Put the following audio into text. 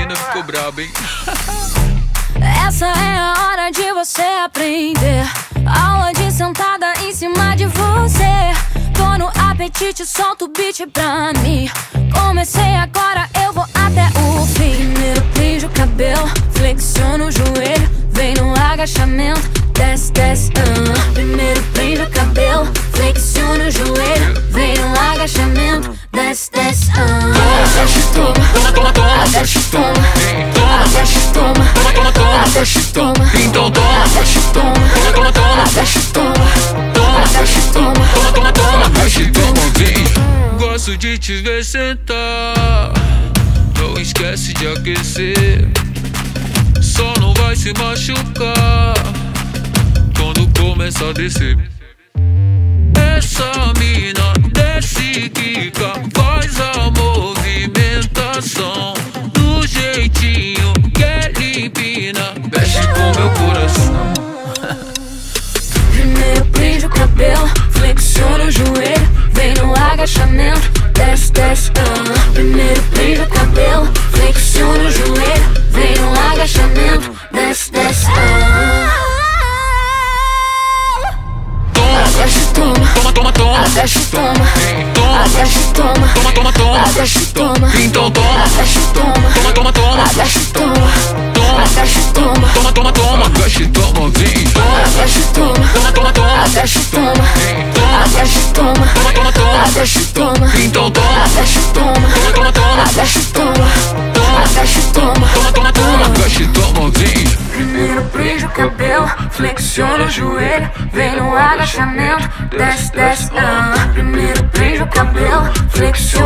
menina ficou braba, hein? Essa é a hora de você aprender. Aula de sentada em cima de você. Tô no apetite, solta o beat pra mim. Comecei agora, eu vou até o fim. Primeiro prende o cabelo, flexiona o joelho, vem no agachamento, desce, desce, Primeiro prende o cabelo, flexiona o joelho, vem no agachamento, desce, desce, Desce, toma, Toma, toma, desce, toma, desce, toma, toma, toma, desce, toma, então toma, desce, toma, toma, toma, desce, toma, toma, desce, toma, toma, toma, desce, toma, vem. Gosto de te ver sentar, não esquece de aquecer. Só não vai se machucar quando começar a descer. Essa mina desce, quica, faz a movimentação do jeitinho que ela empina, mexe com meu coração. Primeiro prende o cabelo, flexiona o joelho, vem no agachamento, desce, desce, Primeiro prende o cabelo, flexiona o joelho, vem no agachamento, desce, desce, Desce, toma, Toma, toma, toma, desce, toma, toma, desce, toma, toma, toma, toma, desce, toma, então toma, desce, toma, toma, toma, toma, desce, toma, toma, desce, toma, toma, toma, toma, desce, toma, vem, desce, toma, toma, toma, toma, desce, toma, toma, desce, toma, toma, toma, toma, desce, toma, então toma, desce, toma, toma, toma, toma, desce, toma, toma, desce, toma, toma, toma, toma, desce, toma, vem. Primeiro prende o cabelo, flexiona o joelho, vem no agachamento, desce, desce, Primeiro prende o cabelo, flexiona